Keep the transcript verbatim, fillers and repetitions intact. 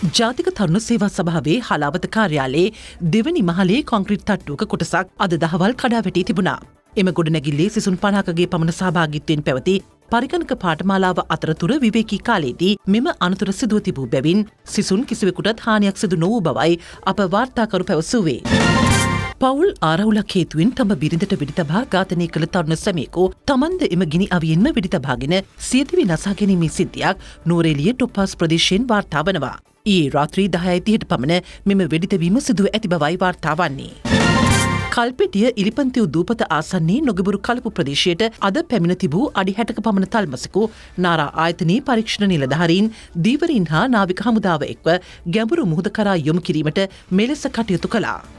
ජාතික තරුණ සේවා සභාවේ හලාවත කාර්යාලයේ දෙවනි මහලේ කොන්ක්‍රීට් තට්ටුවක කොටසක් අද දහවල් කඩා වැටී තිබුණා. එම ගොඩනැගිල්ලේ සිසුන් පනහකගේ පමණ සහභාගීත්වයෙන් පැවති පරිගණක පාඨමාලාව අතරතුර විවේකී කාලයේදී මෙම අනතුර සිදුව තිබූ බැවින් සිසුන් කිසිවෙකුටත් හානියක් සිදු නොවූ බවයි අප වාර්තාකරු පැවසුවේ. පවුල් ආරවුලක් හේතුවෙන් තම බිරිඳට වෙඩි තබා ඝාතනය කළ තරුණ සැමියෙකු තමන්ද එම ගිනි අවියෙන්ම වෙඩි තබාගෙන සියදිවි නසා ගැනීමේ සිද්ධියක් නුවරඑළිය ටොප්පාස් ප්‍රදේශයෙන් වාර්තා වනවා. ඊයේ රාත්‍රී දහයයි තිහට පමණ මෙම වෙඩි තැබීම සිදුව ඇති බවයි වාර්තා වන්නේ. කල්පිටිය ඉලිපන්තිව් දූපත ආසන්නයේ නොගබුරු කලපු ප්‍රදේශයට අද පැමිණ තිබූ අඩි හැටක පමණ තල්මසකු නාරා ආයතනයේ පරීක්ෂණ නිලධාරීන් දීවරීන් හා නාවික හමුදාව එක්ව ගැඹුරු මුහුද කරා යොමු කිරීමට මෙලෙස කටයුතු කළා.